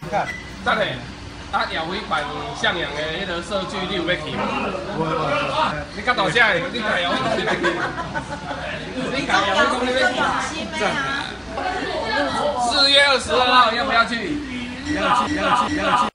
看， 等下，啊，夜尾办向阳的迄个社区，你有要去吗？你较大声的，你家夜尾讲你要去，你家夜尾讲你要去。4月22号要不要去？ 要去。